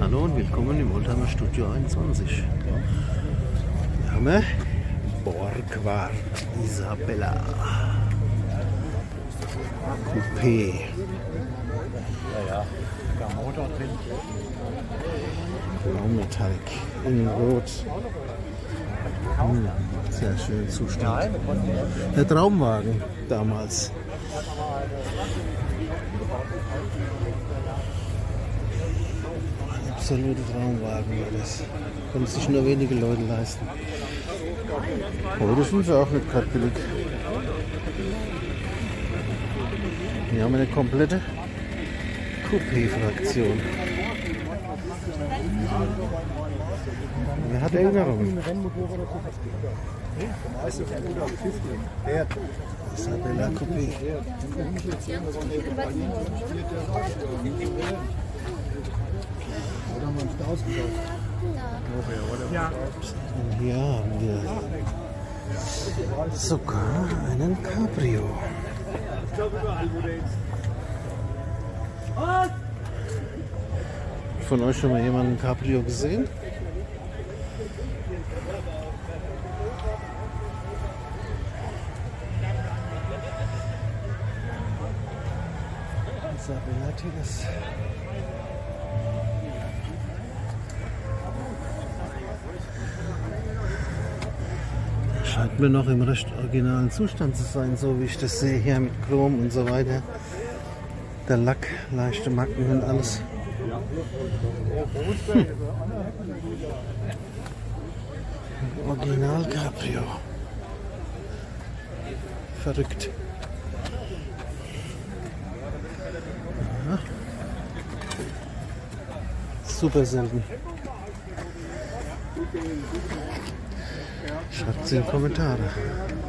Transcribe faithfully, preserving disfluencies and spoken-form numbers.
Hallo und willkommen im Oldtimer Studio einundzwanzig. Wir haben Borgward Isabella Coupé. Ja, ja, der Motor drin. Blaumetallic in Rot. Hm, sehr schön Zustand. Der Traumwagen damals. Ein absoluter Traumwagen war das. Können sich nur wenige Leute leisten. Heute sind sie auch nicht gerade billig. Hier haben wir eine komplette Coupé-Fraktion. Wer hat Erinnerungen? Isabella Coupé. Ja. Und hier haben wir sogar einen Cabrio. Von euch schon mal jemanden Cabrio gesehen? Isabella Tigers. Scheint mir noch im recht originalen Zustand zu sein, so wie ich das sehe hier mit Chrom und so weiter. Der Lack, leichte Macken und alles. Original Cabrio. Verrückt. Aha. Super selten. Schreibt es in die Kommentare.